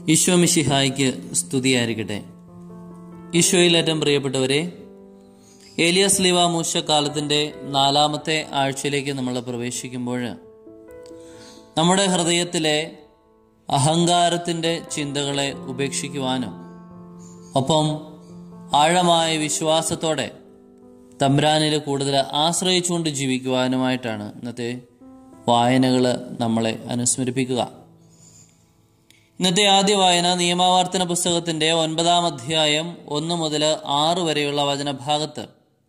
ഈശോ മിശിഹായ്ക്ക് സ്തുതിയായിരിക്കട്ടെ. ഈശോയിൽ ഏറ്റവും പ്രിയപ്പെട്ടവരെ, ഏലിയാസ് ലീവ മൂശക്കാലത്തിൻ്റെ 4-ാമത്തെ ആഴ്ചയിലേക്ക് നമ്മൾ പ്രവേശിക്കുമ്പോൾ നമ്മുടെ ഹൃദയത്തിലെ അഹങ്കാരത്തിൻ്റെ ചിന്തകളെ ഉപേക്ഷിക്കുവാനും ഒപ്പം ആഴമായ വിശ്വാസത്തോടെ തമ്പുരാനിൽ കൂടുതൽ ആശ്രയിച്ചുകൊണ്ട് ജീവിക്കുവാനുമായിട്ടാണ് ഇന്നത്തെ വായനകൾ നമ്മളെ അനുസ്മരിപ്പിക്കുക. ഇന്നത്തെ ആദ്യ വായന നിയമാവർത്തന പുസ്തകത്തിൻ്റെ 9-ാം അധ്യായം 1 മുതൽ 6 വരെയുള്ള വചനഭാഗത്ത്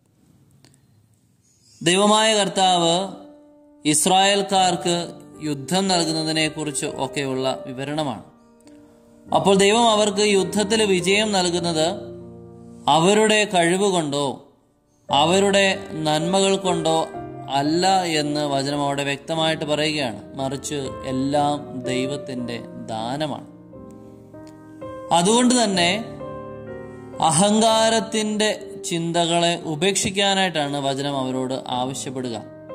ദൈവമായ കർത്താവ് ഇസ്രായേൽക്കാർക്ക് യുദ്ധം നൽകുന്നതിനെ കുറിച്ച് ഒക്കെയുള്ള വിവരണമാണ്. അപ്പോൾ ദൈവം അവർക്ക് യുദ്ധത്തിൽ വിജയം നൽകുന്നത് അവരുടെ കഴിവ് കൊണ്ടോ അവരുടെ നന്മകൾ കൊണ്ടോ അല്ല എന്ന് വചനം അവിടെ വ്യക്തമായിട്ട് പറയുകയാണ്. മറിച്ച് എല്ലാം ദൈവത്തിൻ്റെ ദാനമാണ്. അതുകൊണ്ട് തന്നെ അഹങ്കാരത്തിൻ്റെ ചിന്തകളെ ഉപേക്ഷിക്കാനായിട്ടാണ് വചനം അവരോട് ആവശ്യപ്പെടുക.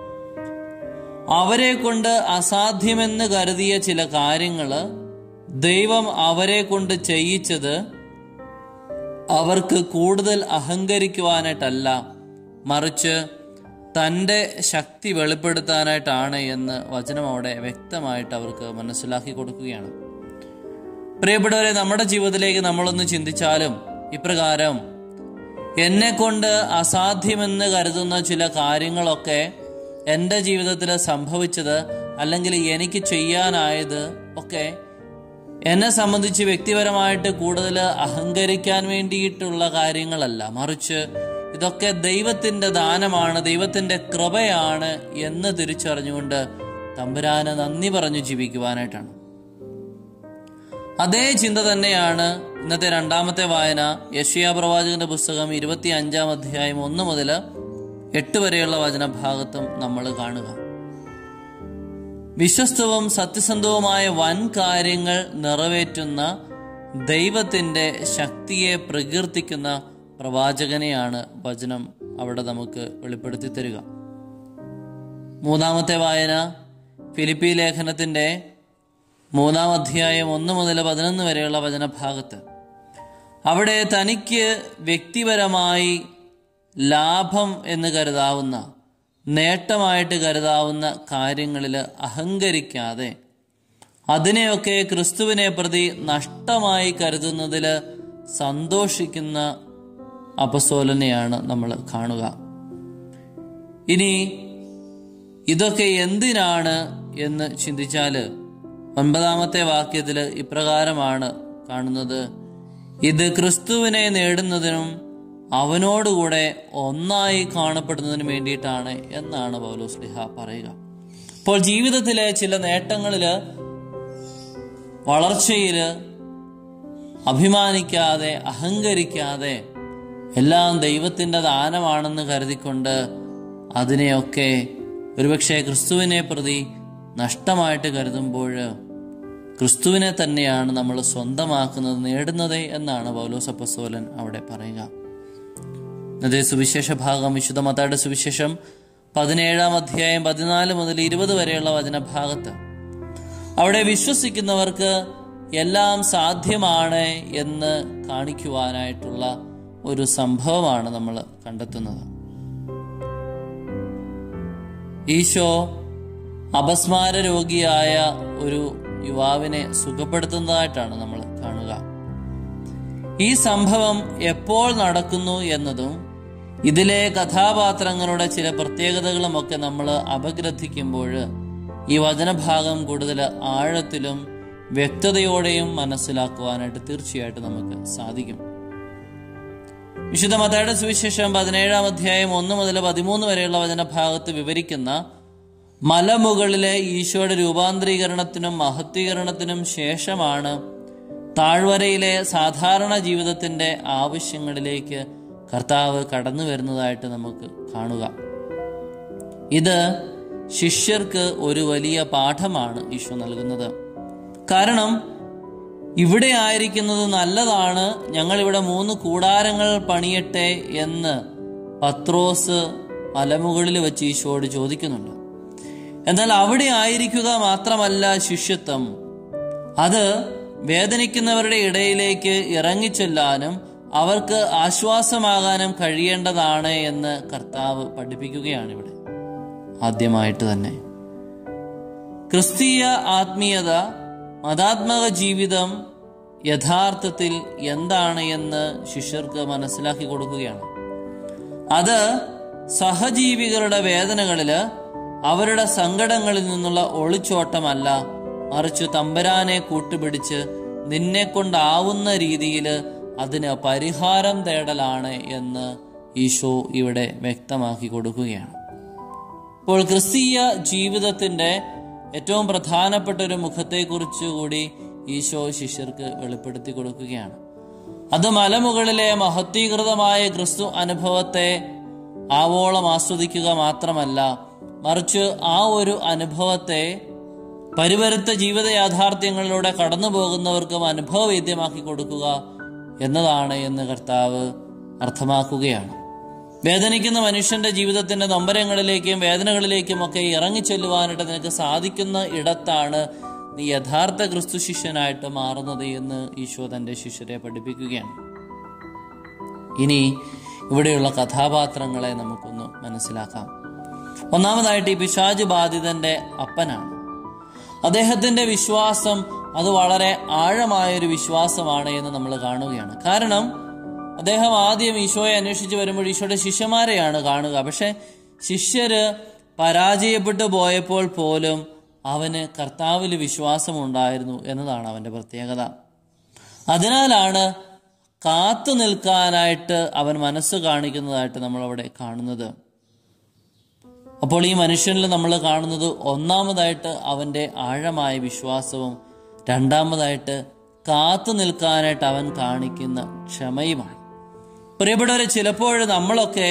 അവരെ കൊണ്ട് അസാധ്യമെന്ന് കരുതിയ ചില കാര്യങ്ങൾ ദൈവം അവരെ കൊണ്ട് ചെയ്യിച്ചത് അവർക്ക് കൂടുതൽ അഹങ്കരിക്കുവാനായിട്ടല്ല, മറിച്ച് തൻ്റെ ശക്തി വെളിപ്പെടുത്താനായിട്ടാണ് എന്ന് വചനം അവിടെ വ്യക്തമായിട്ട് അവർക്ക് മനസ്സിലാക്കി കൊടുക്കുകയാണ്. പ്രിയപ്പെട്ടവരെ, നമ്മുടെ ജീവിതത്തിലേക്ക് നമ്മളൊന്ന് ചിന്തിച്ചാലും ഇപ്രകാരം എന്നെ കൊണ്ട് അസാധ്യമെന്ന് കരുതുന്ന ചില കാര്യങ്ങളൊക്കെ എൻ്റെ ജീവിതത്തിൽ സംഭവിച്ചത് അല്ലെങ്കിൽ എനിക്ക് ചെയ്യാനായത് ഒക്കെ എന്നെ സംബന്ധിച്ച് വ്യക്തിപരമായിട്ട് കൂടുതൽ അഹങ്കരിക്കാൻ വേണ്ടിയിട്ടുള്ള കാര്യങ്ങളല്ല, മറിച്ച് ഇതൊക്കെ ദൈവത്തിൻ്റെ ദാനമാണ്, ദൈവത്തിൻ്റെ കൃപയാണ് എന്ന് തിരിച്ചറിഞ്ഞുകൊണ്ട് തമ്പുരാന് നന്ദി പറഞ്ഞു ജീവിക്കുവാനായിട്ടാണ്. അതേ ചിന്ത തന്നെയാണ് ഇന്നത്തെ 2-ാമത്തെ വായന യെശയ്യാ പ്രവാചകന്റെ പുസ്തകം 25-ാം അധ്യായം 1 മുതൽ 8 വരെയുള്ള വചനഭാഗത്തും നമ്മൾ കാണുക. വിശ്വസ്തവും സത്യസന്ധവുമായ വൻ കാര്യങ്ങൾ നിറവേറ്റുന്ന ദൈവത്തിൻ്റെ ശക്തിയെ പ്രകീർത്തിക്കുന്ന പ്രവാചകനെയാണ് വചനം അവിടെ നമുക്ക് വെളിപ്പെടുത്തി തരിക. 3-ാമത്തെ വായന ഫിലിപ്പി ലേഖനത്തിൻ്റെ 3-ാം അധ്യായം 1 മുതൽ 11 വരെയുള്ള വചനഭാഗത്ത് അവിടെ തനിക്ക് വ്യക്തിപരമായി ലാഭം എന്ന് കരുതാവുന്ന, നേട്ടമായിട്ട് കരുതാവുന്ന കാര്യങ്ങളിൽ അഹങ്കരിക്കാതെ അതിനെയൊക്കെ ക്രിസ്തുവിനെ പ്രതി നഷ്ടമായി കരുതുന്നതിൽ സന്തോഷിക്കുന്ന അപ്പസ്തോലനെയാണ് നമ്മൾ കാണുക. ഇനി ഇതൊക്കെ എന്തിനാണ് എന്ന് ചിന്തിച്ചാൽ 9-ാമത്തെ വാക്യത്തിൽ ഇപ്രകാരമാണ് കാണുന്നത്: ഇത് ക്രിസ്തുവിനെ നേടുന്നതിനും അവനോടുകൂടെ ഒന്നായി കാണപ്പെടുന്നതിനും വേണ്ടിയിട്ടാണ് എന്നാണ് പൗലോസ്ലീഹ പറയുക. അപ്പോൾ ജീവിതത്തിലെ ചില നേട്ടങ്ങളിൽ, വളർച്ചയിൽ അഭിമാനിക്കാതെ അഹങ്കരിക്കാതെ എല്ലാം ദൈവത്തിൻ്റെ ദാനമാണെന്ന് കരുതിക്കൊണ്ട് അതിനെയൊക്കെ ഒരുപക്ഷെ ക്രിസ്തുവിനെ പ്രതി നഷ്ടമായിട്ട് കരുതുമ്പോൾ ക്രിസ്തുവിനെ തന്നെയാണ് നമ്മൾ സ്വന്തമാക്കുന്നത്, നേടുന്നത് എന്നാണ് പൗലോസ് അപ്പോസ്തലൻ അവിടെ പറയുക. ഇന്നത്തെ സുവിശേഷ ഭാഗം വിശുദ്ധ മത്തായിയുടെ സുവിശേഷം 17-ാം അധ്യായം 14 മുതൽ 20 വരെയുള്ള വചനഭാഗത്ത് അവിടെ വിശ്വസിക്കുന്നവർക്ക് എല്ലാം സാധ്യമാണ് എന്ന് കാണിക്കുവാനായിട്ടുള്ള ഒരു സംഭവമാണ് നമ്മൾ കണ്ടെത്തുന്നത്. ഈശോ അപസ്മാര രോഗിയായ ഒരു യുവാവിനെ സുഖപ്പെടുത്തുന്നതായിട്ടാണ് നമ്മൾ കാണുക. ഈ സംഭവം എപ്പോൾ നടക്കുന്നു എന്നതും ഇതിലെ കഥാപാത്രങ്ങളുടെ ചില പ്രത്യേകതകളുമൊക്കെ നമ്മൾ അപഗ്രഥിക്കുമ്പോൾ ഈ വചനഭാഗം കൂടുതൽ ആഴത്തിലും വ്യക്തതയോടെയും മനസ്സിലാക്കുവാനായിട്ട് തീർച്ചയായിട്ടും നമുക്ക് സാധിക്കും. വിശുദ്ധ മത്തായിയുടെ സുവിശേഷം 17-ാം അധ്യായം 1 മുതൽ 13 വരെയുള്ള വചനഭാഗത്ത് വിവരിക്കുന്ന മലമുകളിലെ ഈശോയുടെ രൂപാന്തരീകരണത്തിനും മഹത്വീകരണത്തിനും ശേഷമാണ് താഴ്വരയിലെ സാധാരണ ജീവിതത്തിൻ്റെ ആവശ്യങ്ങളിലേക്ക് കർത്താവ് കടന്നു വരുന്നതായിട്ട് നമുക്ക് കാണുക. ഇത് ശിഷ്യർക്ക് ഒരു വലിയ പാഠമാണ് ഈശോ നൽകുന്നത്. കാരണം ഇവിടെ ആയിരിക്കുന്നത് നല്ലതാണ്, ഞങ്ങളിവിടെ 3 കൂടാരങ്ങൾ പണിയട്ടെ എന്ന് പത്രോസ് മലമുകളിൽ വെച്ച് ഈശോയോട് ചോദിക്കുന്നുണ്ട്. എന്നാൽ അവിടെ ആയിരിക്കുക മാത്രമല്ല ശിഷ്യത്വം, അത് വേദനിക്കുന്നവരുടെ ഇടയിലേക്ക് ഇറങ്ങിച്ചെല്ലാനും അവർക്ക് ആശ്വാസമാകാനും കഴിയേണ്ടതാണ് എന്ന് കർത്താവ് പഠിപ്പിക്കുകയാണ് ഇവിടെ. ആദ്യമായിട്ട് തന്നെ ക്രിസ്തീയ ആത്മീയത, മതാത്മക ജീവിതം യഥാർത്ഥത്തിൽ എന്താണ് എന്ന് ശിഷ്യർക്ക് മനസ്സിലാക്കി കൊടുക്കുകയാണ്. അത് സഹജീവികളുടെ വേദനകളില് അവരുടെ സങ്കടങ്ങളിൽ നിന്നുള്ള ഒളിച്ചോട്ടമല്ല, മറിച്ച് തമ്പുരാനെ കൂട്ടുപിടിച്ച് നിന്നെ കൊണ്ടാവുന്ന രീതിയിൽ അതിന് പരിഹാരം തേടലാണ് എന്ന് ഈശോ ഇവിടെ വ്യക്തമാക്കി കൊടുക്കുകയാണ്. അപ്പോൾ ക്രിസ്തീയ ജീവിതത്തിന്റെ ഏറ്റവും പ്രധാനപ്പെട്ട ഒരു മുഖത്തെക്കുറിച്ച് കൂടി ഈശോ ശിഷ്യർക്ക് വെളിപ്പെടുത്തി കൊടുക്കുകയാണ്. അത് മലമുകളിലെ മഹത്വീകൃതമായ ക്രിസ്തു അനുഭവത്തെ ആവോളം ആസ്വദിക്കുക മാത്രമല്ല, മറിച്ച് ആ ഒരു അനുഭവത്തെ പരിവരുത്ത ജീവിത യാഥാർത്ഥ്യങ്ങളിലൂടെ കടന്നു പോകുന്നവർക്കും അനുഭവവേദ്യമാക്കി കൊടുക്കുക എന്നതാണ് എന്ന് കർത്താവ് അർത്ഥമാക്കുകയാണ്. വേദനിക്കുന്ന മനുഷ്യന്റെ ജീവിതത്തിന്റെ നൊമ്പരങ്ങളിലേക്കും വേദനകളിലേക്കും ഒക്കെ ഇറങ്ങിച്ചെല്ലുവാനായിട്ട് നിനക്ക് സാധിക്കുന്ന ഇടത്താണ് നീ യഥാർത്ഥ ക്രിസ്തു ശിഷ്യനായിട്ട് മാറുന്നത് എന്ന് ഈശോ തന്റെ ശിഷ്യരെ പഠിപ്പിക്കുകയാണ്. ഇനി ഇവിടെയുള്ള കഥാപാത്രങ്ങളെ നമുക്കൊന്ന് മനസ്സിലാക്കാം. ഒന്നാമതായിട്ട് ഈ പിശാച് ബാധിതന്റെ അപ്പനാണ്. അദ്ദേഹത്തിന്റെ വിശ്വാസം അത് വളരെ ആഴമായൊരു വിശ്വാസമാണ് എന്ന് നമ്മൾ കാണുകയാണ്. കാരണം അദ്ദേഹം ആദ്യം ഈശോയെ അന്വേഷിച്ച് വരുമ്പോൾ ഈശോയുടെ ശിഷ്യന്മാരെയാണ് കാണുക. പക്ഷെ ശിഷ്യര് പരാജയപ്പെട്ടു പോയപ്പോൾ പോലും അവന് കർത്താവിൽ വിശ്വാസമുണ്ടായിരുന്നു എന്നതാണ് അവന്റെ പ്രത്യേകത. അതിനാലാണ് കാത്തു നിൽക്കാനായിട്ട് അവൻ മനസ്സ് കാണിക്കുന്നതായിട്ട് നമ്മൾ അവിടെ കാണുന്നത്. അപ്പോൾ ഈ മനുഷ്യനിൽ നമ്മൾ കാണുന്നത് ഒന്നാമതായിട്ട് അവന്റെ ആഴമായ വിശ്വാസവും രണ്ടാമതായിട്ട് കാത്തു നിൽക്കാനായിട്ട് അവൻ കാണിക്കുന്ന ക്ഷമയുമാണ്. പ്രിയപ്പെട്ടവരെ, ചിലപ്പോൾ നമ്മളൊക്കെ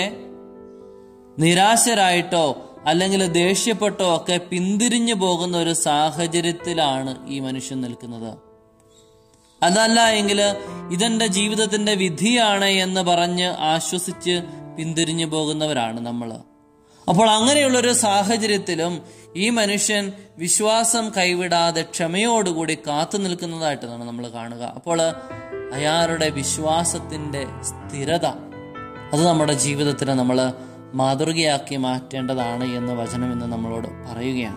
നിരാശരായിട്ടോ അല്ലെങ്കിൽ ദേഷ്യപ്പെട്ടോ ഒക്കെ പിന്തിരിഞ്ഞു പോകുന്ന ഒരു സാഹചര്യത്തിലാണ് ഈ മനുഷ്യൻ നിൽക്കുന്നത്. അതല്ല എങ്കിൽ ഇതെന്റെ ജീവിതത്തിന്റെ വിധിയാണ് എന്ന് പറഞ്ഞ് ആശ്വസിച്ച് പിന്തിരിഞ്ഞു പോകുന്നവരാണ് നമ്മൾ. അപ്പോൾ അങ്ങനെയുള്ളൊരു സാഹചര്യത്തിലും ഈ മനുഷ്യൻ വിശ്വാസം കൈവിടാതെ ക്ഷമയോടുകൂടി കാത്തു നിൽക്കുന്നതായിട്ടാണ് നമ്മൾ കാണുക. അപ്പോൾ അയാളുടെ വിശ്വാസത്തിന്റെ സ്ഥിരത അത് നമ്മുടെ ജീവിതത്തിൽ നമ്മൾ മാതൃകയാക്കി മാറ്റേണ്ടതാണ് എന്ന് വചനം ഇന്ന് നമ്മളോട് പറയുകയാണ്.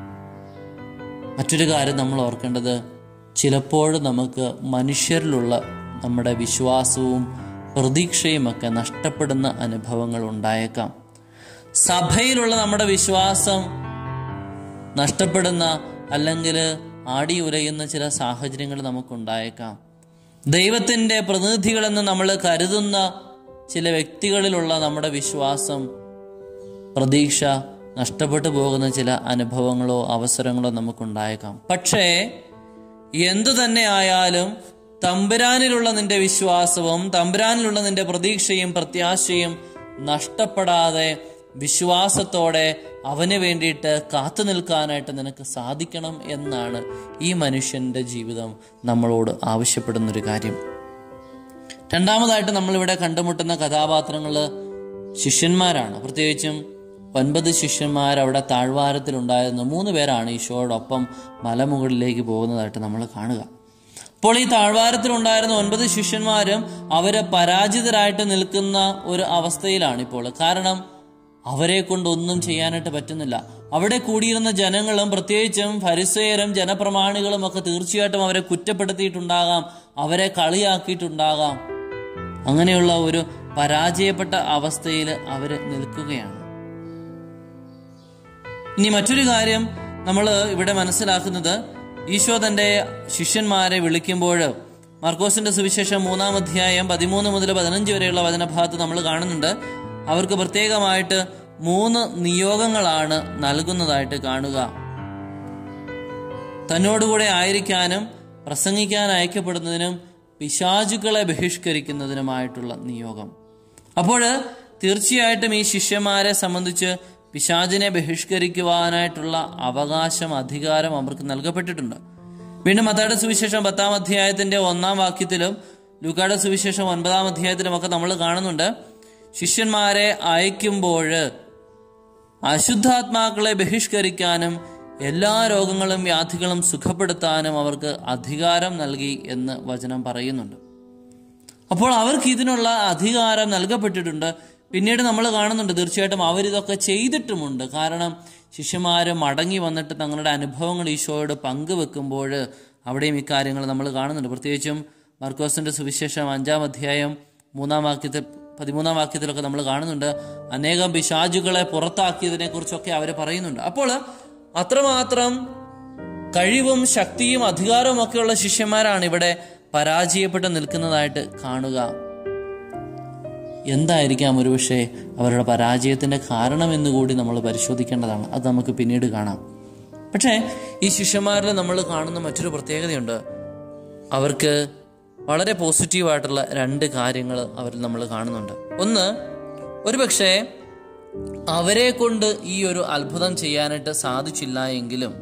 മറ്റൊരു കാര്യം നമ്മൾ ഓർക്കേണ്ടത്, ചിലപ്പോൾ നമുക്ക് മനുഷ്യരിലുള്ള നമ്മുടെ വിശ്വാസവും പ്രതീക്ഷയും ഒക്കെ നഷ്ടപ്പെടുന്ന അനുഭവങ്ങൾ ഉണ്ടായേക്കാം. സഭയിലുള്ള നമ്മുടെ വിശ്വാസം നഷ്ടപ്പെടുന്ന അല്ലെങ്കിൽ ആടിയുരയുന്ന ചില സാഹചര്യങ്ങൾ നമുക്കുണ്ടായേക്കാം. ദൈവത്തിന്റെ പ്രതിനിധികളെന്ന് നമ്മൾ കരുതുന്ന ചില വ്യക്തികളിലുള്ള നമ്മുടെ വിശ്വാസം, പ്രതീക്ഷ നഷ്ടപ്പെട്ടു പോകുന്ന ചില അനുഭവങ്ങളോ അവസരങ്ങളോ നമുക്കുണ്ടായേക്കാം. പക്ഷേ എന്തു തന്നെ ആയാലും തമ്പുരാനിലുള്ള നിന്റെ വിശ്വാസവും തമ്പുരാനിലുള്ള നിന്റെ പ്രതീക്ഷയും പ്രത്യാശയും നഷ്ടപ്പെടാതെ വിശ്വാസത്തോടെ അവന് വേണ്ടിയിട്ട് കാത്തു നിൽക്കാനായിട്ട് നിനക്ക് സാധിക്കണം എന്നാണ് ഈ മനുഷ്യന്റെ ജീവിതം നമ്മളോട് ആവശ്യപ്പെടുന്നൊരു കാര്യം. രണ്ടാമതായിട്ട് നമ്മളിവിടെ കണ്ടുമുട്ടുന്ന കഥാപാത്രങ്ങൾ ശിഷ്യന്മാരാണ്. പ്രത്യേകിച്ചും 9 ശിഷ്യന്മാർ അവിടെ താഴ്വാരത്തിലുണ്ടായിരുന്ന 3 പേരാണ് ഈശോയോടൊപ്പം മലമുകളിലേക്ക് പോകുന്നതായിട്ട് നമ്മൾ കാണുക. അപ്പോൾ ഈ താഴ്വാരത്തിലുണ്ടായിരുന്ന 9 ശിഷ്യന്മാരും അവര് പരാജിതരായിട്ട് നിൽക്കുന്ന ഒരു അവസ്ഥയിലാണ് ഇപ്പോൾ. കാരണം അവരെ കൊണ്ടൊന്നും ചെയ്യാനായിട്ട് പറ്റുന്നില്ല. അവിടെ കൂടിയിരുന്ന ജനങ്ങളും പ്രത്യേകിച്ചും ഫരിസേയരും ജനപ്രമാണികളും ഒക്കെ തീർച്ചയായിട്ടും അവരെ കുറ്റപ്പെടുത്തിയിട്ടുണ്ടാകാം, അവരെ കളിയാക്കിയിട്ടുണ്ടാകാം. അങ്ങനെയുള്ള ഒരു പരാജയപ്പെട്ട അവസ്ഥയിൽ അവര് നിൽക്കുകയാണ്. ഇനി മറ്റൊരു കാര്യം നമ്മൾ ഇവിടെ മനസ്സിലാക്കുന്നത്, ഈശോ തന്റെ ശിഷ്യന്മാരെ വിളിക്കുമ്പോൾ മർക്കോസിന്റെ സുവിശേഷം 3-ാം അധ്യായം 13 മുതൽ 15 വരെയുള്ള വചനഭാഗത്ത് നമ്മൾ കാണുന്നുണ്ട്. അവർക്ക് പ്രത്യേകമായിട്ട് 3 നിയോഗങ്ങളാണ് നൽകുന്നതായിട്ട് കാണുക. തന്നോടുകൂടെ ആയിരിക്കാനും പ്രസംഗിക്കാൻ അയക്കപ്പെടുന്നതിനും പിശാചുക്കളെ ബഹിഷ്കരിക്കുന്നതിനുമായിട്ടുള്ള നിയോഗം. അപ്പോൾ തീർച്ചയായിട്ടും ഈ ശിഷ്യന്മാരെ സംബന്ധിച്ച് പിശാചിനെ ബഹിഷ്കരിക്കുവാനായിട്ടുള്ള അവകാശം, അധികാരം അവർക്ക് നൽകപ്പെട്ടിട്ടുണ്ട്. വീണ്ടും മത്തായിയുടെ സുവിശേഷം 10-ാം അധ്യായത്തിന്റെ 1-ാം വാക്യത്തിലും ലൂക്കായുടെ സുവിശേഷം 9-ാം അധ്യായത്തിലും ഒക്കെ നമ്മൾ കാണുന്നുണ്ട്, ശിഷ്യന്മാരെ അയക്കുമ്പോൾ അശുദ്ധാത്മാക്കളെ ബഹിഷ്കരിക്കാനും എല്ലാ രോഗങ്ങളും വ്യാധികളും സുഖപ്പെടുത്താനും അവർക്ക് അധികാരം നൽകി എന്ന് വചനം പറയുന്നുണ്ട്. അപ്പോൾ അവർക്ക് ഇതിനുള്ള അധികാരം നൽകപ്പെട്ടിട്ടുണ്ട്. പിന്നീട് നമ്മൾ കാണുന്നുണ്ട് തീർച്ചയായിട്ടും അവരിതൊക്കെ ചെയ്തിട്ടുമുണ്ട്. കാരണം ശിഷ്യന്മാര് മടങ്ങി വന്നിട്ട് തങ്ങളുടെ അനുഭവങ്ങൾ ഈശോയോട് പങ്കുവെക്കുമ്പോൾ അവിടെയും ഇക്കാര്യങ്ങൾ നമ്മൾ കാണുന്നുണ്ട്. പ്രത്യേകിച്ചും മർക്കോസിന്റെ സുവിശേഷം 5-ാം അധ്യായം 13-ാം വാക്യത്തിലൊക്കെ നമ്മൾ കാണുന്നുണ്ട്. അനേകം പിശാചുകളെ പുറത്താക്കിയതിനെ കുറിച്ചൊക്കെ അവർ പറയുന്നുണ്ട്. അപ്പോൾ അത്രമാത്രം കഴിവും ശക്തിയും അധികാരവും ഒക്കെയുള്ള ശിഷ്യന്മാരാണ് ഇവിടെ പരാജയപ്പെട്ട് നിൽക്കുന്നതായിട്ട് കാണുക. എന്തായിരിക്കാം ഒരുപക്ഷെ അവരുടെ പരാജയത്തിന്റെ കാരണം എന്നുകൂടി നമ്മൾ പരിശോധിക്കേണ്ടതാണ്. അത് നമുക്ക് പിന്നീട് കാണാം. പക്ഷേ ഈ ശിഷ്യന്മാരിൽ നമ്മൾ കാണുന്ന മറ്റൊരു പ്രത്യേകതയുണ്ട്. അവർക്ക് വളരെ പോസിറ്റീവായിട്ടുള്ള 2 കാര്യങ്ങൾ അവരിൽ നമ്മൾ കാണുന്നുണ്ട്. ഒന്ന്, ഒരുപക്ഷെ അവരെ കൊണ്ട് ഈ ഒരു അത്ഭുതം ചെയ്യാനായിട്ട് സാധിച്ചില്ല എങ്കിലും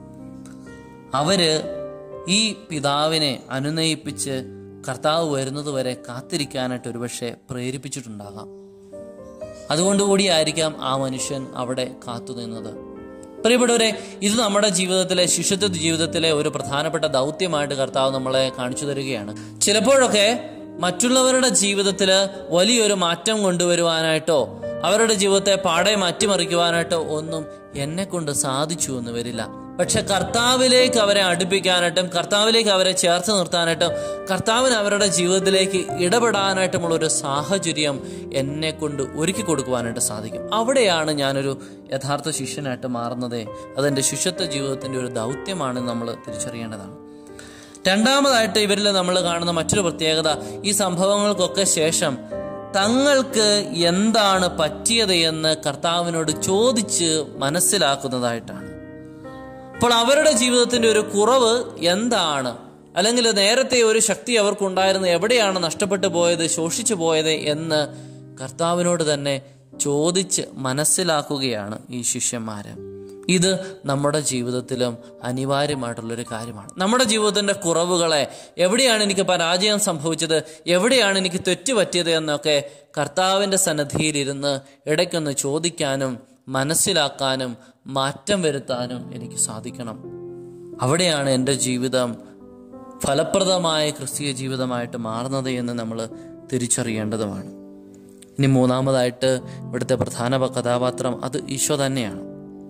അവര് ഈ പിതാവിനെ അനുനയിപ്പിച്ച് കർത്താവ് വരുന്നത് വരെ കാത്തിരിക്കാനായിട്ട് ഒരുപക്ഷെ പ്രേരിപ്പിച്ചിട്ടുണ്ടാകാം. അതുകൊണ്ടുകൂടിയായിരിക്കാം ആ മനുഷ്യൻ അവിടെ കാത്തുനിന്നത്. പ്രിയപ്പെട്ടവരെ, ഇത് നമ്മുടെ ജീവിതത്തിലെ ശിഷ്യത്വ ജീവിതത്തിലെ ഒരു പ്രധാനപ്പെട്ട ദൗത്യമായിട്ട് കർത്താവ് നമ്മളെ കാണിച്ചു തരികയാണ്. ചിലപ്പോഴൊക്കെ മറ്റുള്ളവരുടെ ജീവിതത്തിൽ വലിയൊരു മാറ്റം കൊണ്ടുവരുവാനായിട്ടോ അവരുടെ ജീവിതത്തെ പാടെ മാറ്റിമറിക്കുവാനായിട്ടോ ഒന്നും എന്നെ കൊണ്ട് സാധിച്ചു എന്ന് വരില്ല. പക്ഷെ കർത്താവിലേക്ക് അവരെ അടുപ്പിക്കാനായിട്ടും കർത്താവിലേക്ക് അവരെ ചേർത്ത് നിർത്താനായിട്ടും കർത്താവിന് അവരുടെ ജീവിതത്തിലേക്ക് ഇടപെടാനായിട്ടുമുള്ള ഒരു സാഹചര്യം എന്നെ കൊണ്ട് ഒരുക്കി കൊടുക്കുവാനായിട്ട് സാധിക്കും. അവിടെയാണ് ഞാനൊരു യഥാർത്ഥ ശിഷ്യനായിട്ട് മാറുന്നത്. അതെൻ്റെ ശിഷ്യത്വ ജീവിതത്തിൻ്റെ ഒരു ദൗത്യമാണെന്ന് നമ്മൾ തിരിച്ചറിയേണ്ടതാണ്. രണ്ടാമതായിട്ട് ഇവരിൽ നമ്മൾ കാണുന്ന മറ്റൊരു പ്രത്യേകത, ഈ സംഭവങ്ങൾക്കൊക്കെ ശേഷം തങ്ങൾക്ക് എന്താണ് പറ്റിയത് എന്ന് കർത്താവിനോട് ചോദിച്ച് മനസ്സിലാക്കുന്നതായിട്ടാണ്. അപ്പോൾ അവരുടെ ജീവിതത്തിന്റെ ഒരു കുറവ് എന്താണ്, അല്ലെങ്കിൽ നേരത്തെ ഒരു ശക്തി അവർക്കുണ്ടായിരുന്നു, എവിടെയാണ് നഷ്ടപ്പെട്ടു പോയത്, ശോഷിച്ചു പോയത് എന്ന് കർത്താവിനോട് തന്നെ ചോദിച്ച് മനസ്സിലാക്കുകയാണ് ഈ ശിഷ്യന്മാര്. ഇത് നമ്മുടെ ജീവിതത്തിലും അനിവാര്യമായിട്ടുള്ളൊരു കാര്യമാണ്. നമ്മുടെ ജീവിതത്തിന്റെ കുറവുകളെ, എവിടെയാണ് എനിക്ക് പരാജയം സംഭവിച്ചത്, എവിടെയാണ് എനിക്ക് തെറ്റുപറ്റിയത് എന്നൊക്കെ കർത്താവിന്റെ സന്നിധിയിലിരുന്ന് ഇടയ്ക്കൊന്ന് ചോദിക്കാനും മനസ്സിലാക്കാനും മാറ്റം വരുത്താനും എനിക്ക് സാധിക്കണം. അവിടെയാണ് എൻ്റെ ജീവിതം ഫലപ്രദമായ ക്രിസ്തീയ ജീവിതമായിട്ട് മാറുന്നത് എന്ന് നമ്മൾ തിരിച്ചറിയേണ്ടതുമാണ്. ഇനി മൂന്നാമതായിട്ട് ഇവിടുത്തെ പ്രധാന കഥാപാത്രം അത് ഈശോ തന്നെയാണ്.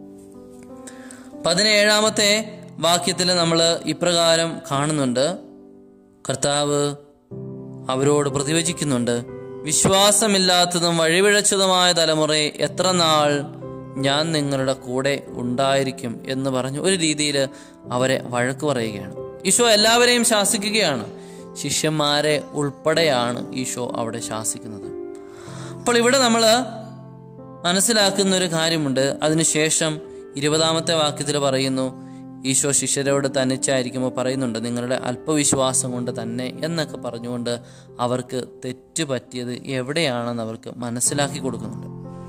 17-ാമത്തെ വാക്യത്തിൽ നമ്മൾ ഇപ്രകാരം കാണുന്നുണ്ട്. കർത്താവ് അവരോട് പ്രതിവചിക്കുന്നുണ്ട്, വിശ്വാസമില്ലാത്തതും വഴിപിഴച്ചതുമായ തലമുറയെ എത്ര നാൾ ഞാൻ നിങ്ങളുടെ കൂടെ ഉണ്ടായിരിക്കും എന്ന് പറഞ്ഞു ഒരു രീതിയിൽ അവരെ വഴക്ക് പറയുകയാണ്. ഈശോ എല്ലാവരെയും ശാസിക്കുകയാണ്. ശിഷ്യന്മാരെ ഉൾപ്പെടെയാണ് ഈശോ അവിടെ ശാസിക്കുന്നത്. അപ്പോൾ ഇവിടെ നമ്മൾ മനസ്സിലാക്കുന്ന ഒരു കാര്യമുണ്ട്. അതിനുശേഷം 20-ാമത്തെ വാക്യത്തിൽ പറയുന്നു, ഈശോ ശിഷ്യരോട് തനിച്ചായിരിക്കുമ്പോൾ പറയുന്നുണ്ട്, നിങ്ങളുടെ അല്പവിശ്വാസം കൊണ്ട് തന്നെ എന്നൊക്കെ പറഞ്ഞുകൊണ്ട് അവർക്ക് തെറ്റ് പറ്റിയത് എവിടെയാണെന്ന് അവർക്ക് മനസ്സിലാക്കി കൊടുക്കുന്നുണ്ട്.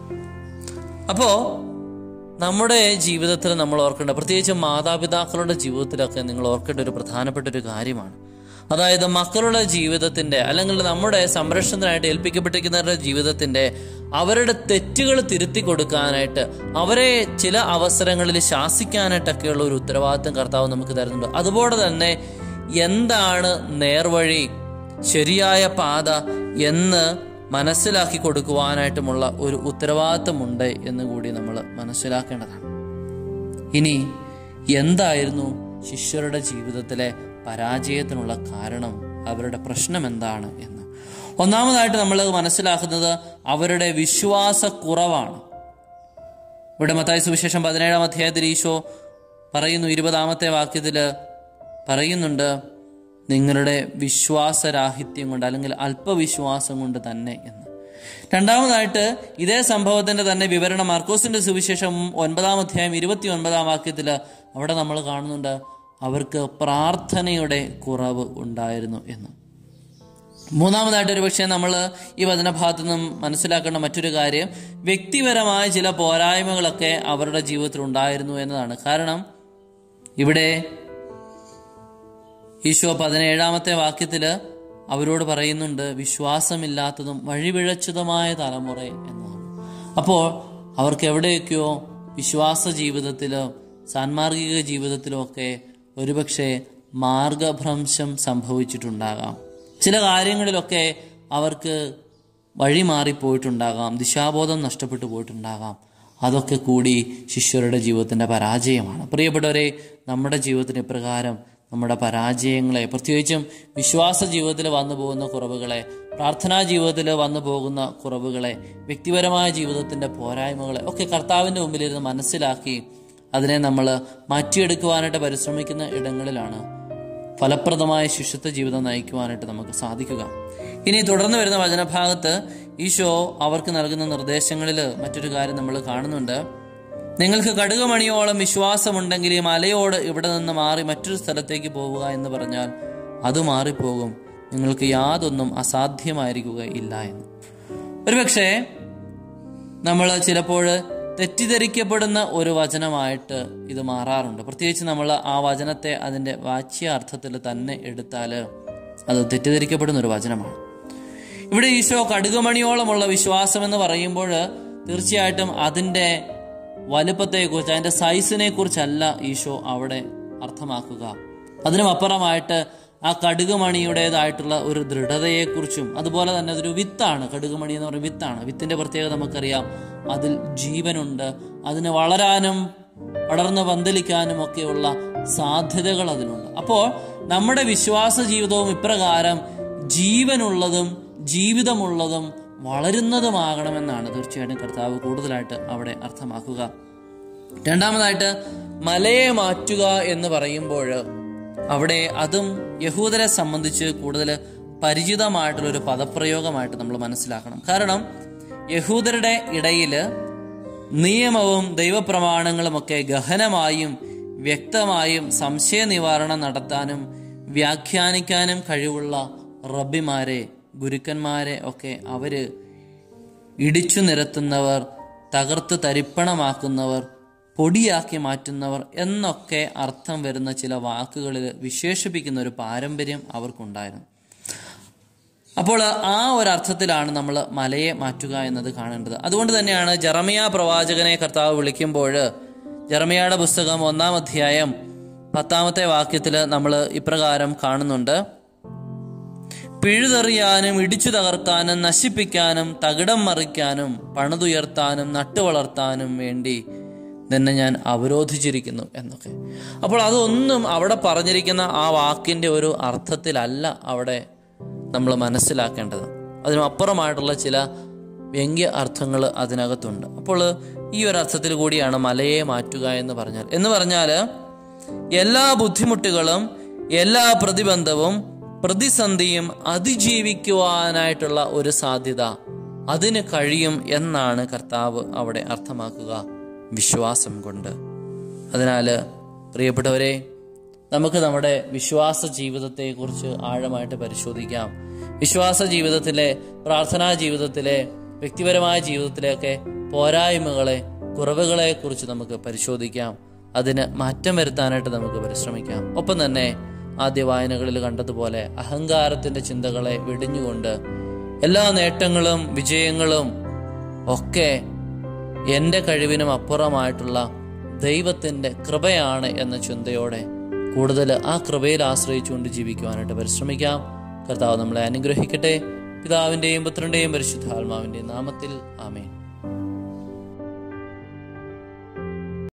അപ്പോൾ നമ്മുടെ ജീവിതത്തിൽ നമ്മൾ ഓർക്കേണ്ട, പ്രത്യേകിച്ച് മാതാപിതാക്കളുടെ ജീവിതത്തിലൊക്കെ നിങ്ങൾ ഓർക്കേണ്ട ഒരു പ്രധാനപ്പെട്ട ഒരു കാര്യമാണ്. അതായത് മക്കളുടെ ജീവിതത്തിന്റെ, അല്ലെങ്കിൽ നമ്മുടെ സംരക്ഷണത്തിനായിട്ട് ഏൽപ്പിക്കപ്പെട്ടിരിക്കുന്നവരുടെ ജീവിതത്തിന്റെ അവരുടെ തെറ്റുകൾ തിരുത്തി കൊടുക്കാനായിട്ട്, അവരെ ചില അവസരങ്ങളിൽ ശാസിക്കാനായിട്ടൊക്കെയുള്ള ഒരു ഉത്തരവാദിത്വം കർത്താവ് നമുക്ക് തരുന്നുണ്ട്. അതുപോലെ തന്നെ എന്താണ് നേർവഴി, ശരിയായ പാത എന്ന് മനസ്സിലാക്കി കൊടുക്കുവാനായിട്ടുമുള്ള ഒരു ഉത്തരവാദിത്വമുണ്ട് എന്ന് കൂടി നമ്മൾ മനസ്സിലാക്കേണ്ടതാണ്. ഇനി എന്തായിരുന്നു ശിഷ്യരുടെ ജീവിതത്തിലെ പരാജയത്തിനുള്ള കാരണം, അവരുടെ പ്രശ്നം എന്താണ് എന്ന്? ഒന്നാമതായിട്ട് നമ്മൾ മനസ്സിലാക്കുന്നത് അവരുടെ വിശ്വാസക്കുറവാണ്. ഇവിടെ മത്തായി സുവിശേഷം 17-ാം അധ്യായത്തിൽ ഈശോ പറയുന്നു, 20-ാമത്തെ വാക്യത്തിൽ പറയുന്നുണ്ട്, നിങ്ങളുടെ വിശ്വാസരാഹിത്യം കൊണ്ട്, അല്ലെങ്കിൽ അല്പവിശ്വാസം കൊണ്ട് തന്നെ എന്ന്. രണ്ടാമതായിട്ട് ഇതേ സംഭവത്തിന്റെ തന്നെ വിവരണം മാർക്കോസിന്റെ സുവിശേഷം 9-ാം അധ്യായം 29-ാം വാക്യത്തിൽ അവിടെ നമ്മൾ കാണുന്നുണ്ട്, അവർക്ക് പ്രാർത്ഥനയുടെ കുറവ് ഉണ്ടായിരുന്നു എന്ന്. മൂന്നാമതായിട്ട് ഒരു പക്ഷേ നമ്മൾ ഈ വചനഭാഗത്ത് നിന്നും മനസ്സിലാക്കേണ്ട മറ്റൊരു കാര്യം, വ്യക്തിപരമായ ചില പോരായ്മകളൊക്കെ അവരുടെ ജീവിതത്തിൽ ഉണ്ടായിരുന്നു എന്നതാണ്. കാരണം ഇവിടെ ഈശോ 17-ാമത്തെ വാക്യത്തിൽ അവരോട് പറയുന്നുണ്ട്, വിശ്വാസമില്ലാത്തതും വഴിപിഴച്ചതുമായ തലമുറ എന്നതാണ്. അപ്പോൾ അവർക്ക് എവിടെയൊക്കെയോ വിശ്വാസ ജീവിതത്തിൽ സാൻമാർഗിക ജീവിതത്തിലുമൊക്കെ ഒരുപക്ഷെ മാർഗഭ്രംശം സംഭവിച്ചിട്ടുണ്ടാകാം. ചില കാര്യങ്ങളിലൊക്കെ അവർക്ക് വഴി മാറിപ്പോയിട്ടുണ്ടാകാം, ദിശാബോധം നഷ്ടപ്പെട്ടു പോയിട്ടുണ്ടാകാം. അതൊക്കെ കൂടി ശിഷ്യരുടെ ജീവിതത്തിൻ്റെ പരാജയമാണ്. പ്രിയപ്പെട്ടവരെ, നമ്മുടെ ജീവിതത്തിന് ഇപ്രകാരം നമ്മുടെ പരാജയങ്ങളെ, പ്രത്യേകിച്ചും വിശ്വാസ ജീവിതത്തിൽ വന്നു പോകുന്ന കുറവുകളെ, പ്രാർത്ഥനാ ജീവിതത്തിൽ വന്നു പോകുന്ന കുറവുകളെ, വ്യക്തിപരമായ ജീവിതത്തിൻ്റെ പോരായ്മകളെ ഒക്കെ കർത്താവിൻ്റെ മുമ്പിലിരുന്ന് മനസ്സിലാക്കി അതിനെ നമ്മൾ മാറ്റിയെടുക്കുവാനായിട്ട് പരിശ്രമിക്കുന്ന ഇടങ്ങളിലാണ് ഫലപ്രദമായ ശിഷ്യത്വ ജീവിതം നയിക്കുവാനായിട്ട് നമുക്ക് സാധിക്കുക. ഇനി തുടർന്ന് വരുന്ന വചനഭാഗത്ത് ഈശോ അവർക്ക് നൽകുന്ന നിർദ്ദേശങ്ങളിൽ മറ്റൊരു കാര്യം നമ്മൾ കാണുന്നുണ്ട്. നിങ്ങൾക്ക് കടുകുമണിയോളം വിശ്വാസമുണ്ടെങ്കിൽ ഈ മലയോട് ഇവിടെ നിന്ന് മാറി മറ്റൊരു സ്ഥലത്തേക്ക് പോവുക എന്ന് പറഞ്ഞാൽ അത് മാറിപ്പോകും, നിങ്ങൾക്ക് യാതൊന്നും അസാധ്യമായിരിക്കുക ഇല്ല എന്ന്. ഒരുപക്ഷെ നമ്മൾ ചിലപ്പോൾ തെറ്റിദ്ധരിക്കപ്പെടുന്ന ഒരു വചനമായിട്ട് ഇത് മാറാറുണ്ട്. പ്രത്യേകിച്ച് നമ്മൾ ആ വചനത്തെ അതിൻ്റെ വാച്യാർത്ഥത്തിൽ തന്നെ എടുത്താൽ അത് തെറ്റിദ്ധരിക്കപ്പെടുന്ന ഒരു വചനമാണ്. ഇവിടെ ഈശോ കടുകുമണിയോളമുള്ള വിശ്വാസം എന്ന് പറയുമ്പോൾ തീർച്ചയായിട്ടും അതിൻ്റെ വലുപ്പത്തെക്കുറിച്ച്, അതിൻ്റെ സൈസിനെ കുറിച്ചല്ല ഈശോ അവിടെ അർത്ഥമാക്കുക. അതിനും അപ്പുറമായിട്ട് ആ കടുകുമണിയുടേതായിട്ടുള്ള ഒരു ദൃഢതയെക്കുറിച്ചും, അതുപോലെ തന്നെ അതൊരു വിത്താണ്. കടുകുമണി എന്ന് പറയുന്ന വിത്താണ്. വിത്തിൻ്റെ പ്രത്യേകത നമുക്കറിയാം, അതിൽ ജീവനുണ്ട്. അതിന് വളരാനും പടർന്ന് പന്തലിക്കാനും ഒക്കെയുള്ള സാധ്യതകൾ അതിനുണ്ട്. അപ്പോൾ നമ്മുടെ വിശ്വാസ ജീവിതവും ഇപ്രകാരം ജീവനുള്ളതും ജീവിതമുള്ളതും വളരുന്നതുമാകണമെന്നാണ് തീർച്ചയായിട്ടും കർത്താവ് കൂടുതലായിട്ട് അവിടെ അർത്ഥമാക്കുക. രണ്ടാമതായിട്ട് മലയെ മാറ്റുക എന്ന് പറയുമ്പോൾ അവിടെ അതും യഹൂദരെ സംബന്ധിച്ച് കൂടുതൽ പരിചിതമായിട്ടുള്ളൊരു പദപ്രയോഗമായിട്ട് നമ്മൾ മനസ്സിലാക്കണം. കാരണം യഹൂദരുടെ ഇടയിൽ നിയമവും ദൈവപ്രമാണങ്ങളുമൊക്കെ ഗഹനമായും വ്യക്തമായും സംശയ നിവാരണം നടത്താനും വ്യാഖ്യാനിക്കാനും കഴിവുള്ള റബ്ബിമാരെ, ഗുരുക്കന്മാരെ ഒക്കെ അവര് ഇടിച്ചു നിരത്തുന്നവർ, തകർത്ത് തരിപ്പണമാക്കുന്നവർ, പൊടിയാക്കി മാറ്റുന്നവർ എന്നൊക്കെ അർത്ഥം വരുന്ന ചില വാക്കുകളിൽ വിശേഷിപ്പിക്കുന്ന ഒരു പാരമ്പര്യം അവർക്കുണ്ടായിരുന്നു. അപ്പോൾ ആ ഒരർത്ഥത്തിലാണ് നമ്മൾ മലയെ മാറ്റുക എന്നത് കാണേണ്ടത്. അതുകൊണ്ട് തന്നെയാണ് ജെറമിയ പ്രവാചകനെ കർത്താവ് വിളിക്കുമ്പോൾ ജെറമിയയുടെ പുസ്തകം 1-ാം അധ്യായം 10-ാമത്തെ വാക്യത്തിൽ നമ്മൾ ഇപ്രകാരം കാണുന്നുണ്ട്: പിഴുതെറിയാനും ഇടിച്ചു തകർക്കാനും നശിപ്പിക്കാനും തകിടം മറിക്കാനും പണിതുയർത്താനും നട്ടുവളർത്താനും വേണ്ടി തന്നെ ഞാൻ അവരോധിച്ചിരിക്കുന്നു എന്നൊക്കെ. അപ്പോൾ അതൊന്നും അവിടെ പറഞ്ഞിരിക്കുന്ന ആ വാക്കിൻ്റെ ഒരു അർത്ഥത്തിലല്ല അവിടെ നമ്മൾ മനസ്സിലാക്കേണ്ടത്. അതിനപ്പുറമായിട്ടുള്ള ചില വ്യംഗ്യ അർത്ഥങ്ങൾ അതിനകത്തുണ്ട്. അപ്പോൾ ഈ ഒരു അർത്ഥത്തിൽ കൂടിയാണ് മലയെ മാറ്റുക എന്ന് പറഞ്ഞാൽ എല്ലാ ബുദ്ധിമുട്ടുകളും എല്ലാ പ്രതിബന്ധവും പ്രതിസന്ധിയും അതിജീവിക്കുവാനായിട്ടുള്ള ഒരു സാധ്യത അതിന് കഴിയും എന്നാണ് കർത്താവ് അവിടെ അർത്ഥമാക്കുക വിശ്വാസം കൊണ്ട്. അതിനാൽ പ്രിയപ്പെട്ടവരെ, നമുക്ക് നമ്മുടെ വിശ്വാസ ജീവിതത്തെക്കുറിച്ച് ആഴമായിട്ട് പരിശോധിക്കാം. വിശ്വാസ ജീവിതത്തിലെ, പ്രാർത്ഥനാ ജീവിതത്തിലെ, വ്യക്തിപരമായ ജീവിതത്തിലെയൊക്കെ പോരായ്മകളെ, കുറവുകളെ കുറിച്ച് നമുക്ക് പരിശോധിക്കാം. അതിന് മാറ്റം വരുത്താനായിട്ട് നമുക്ക് പരിശ്രമിക്കാം. ഒപ്പം തന്നെ ആദ്യ വായനകളിൽ കണ്ടതുപോലെ അഹങ്കാരത്തിന്റെ ചിന്തകളെ വെടിഞ്ഞുകൊണ്ട് എല്ലാ നേട്ടങ്ങളും വിജയങ്ങളും ഒക്കെ എൻ്റെ കഴിവിനും അപ്പുറമായിട്ടുള്ള ദൈവത്തിൻ്റെ കൃപയാണ് എന്ന ചിന്തയോടെ കൂടുതൽ ആ കൃപയിൽ ആശ്രയിച്ചുകൊണ്ട് ജീവിക്കുവാനായിട്ട് പരിശ്രമിക്കാം. കർത്താവ് നമ്മളെ അനുഗ്രഹിക്കട്ടെ. പിതാവിൻ്റെയും പുത്രൻ്റെയും പരിശുദ്ധാത്മാവിൻ്റെയും നാമത്തിൽ ആമേൻ.